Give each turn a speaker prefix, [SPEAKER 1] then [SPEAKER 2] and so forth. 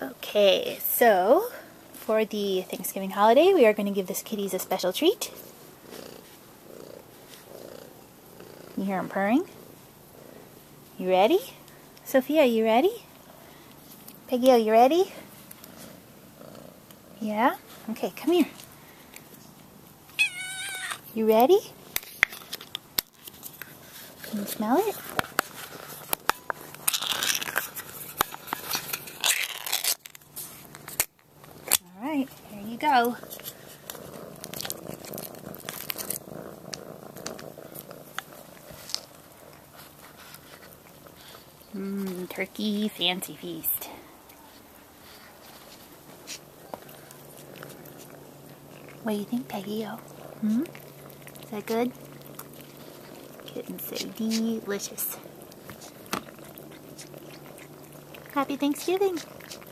[SPEAKER 1] Okay, so for the Thanksgiving holiday, we are going to give this kitties a special treat. You hear him purring? You ready? Sophia, you ready? Peggy, are you ready? Yeah? Okay, come here. You ready? Can you smell it? Alright, here you go. Turkey fancy feast. What do you think, Peggy-O? Is that good? Getting so delicious. Happy Thanksgiving!